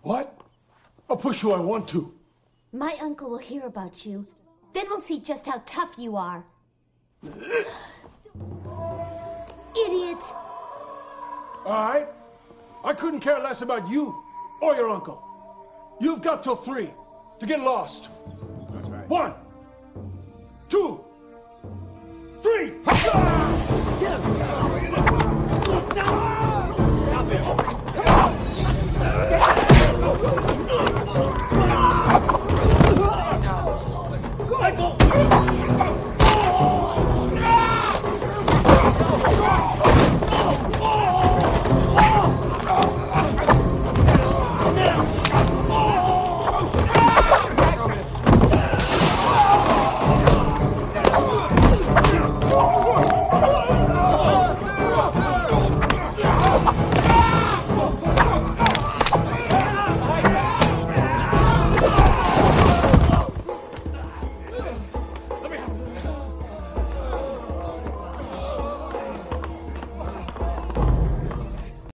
What? I'll push who I want to. My uncle will hear about you. Then we'll see just how tough you are. Idiot! All right? I couldn't care less about you or your uncle. You've got till 3 to get lost. That's right. 1, 2, 3. Get him!